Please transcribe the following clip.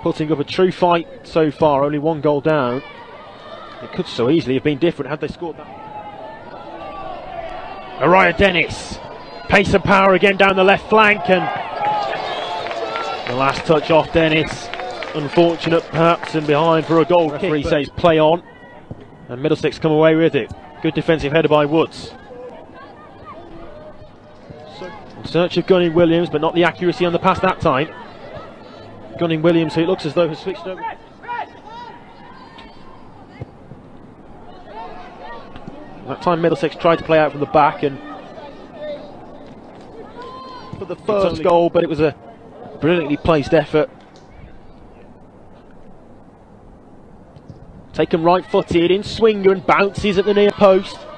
putting up a true fight so far, only 1 goal down. It could so easily have been different had they scored that. Athleticademix, pace and power again down the left flank, and the last touch off Dennis. Unfortunate perhaps, and behind for a goal kick. Referee says play on, and Middlesex come away with it. Good defensive header by Woods. In search of Gunning Williams, but not the accuracy on the pass that time. Gunning Williams, who it looks as though has switched over. That time Middlesex tried to play out from the back and for the first goal, but it was a brilliantly placed effort. Taken right footed in swinger and bounces at the near post.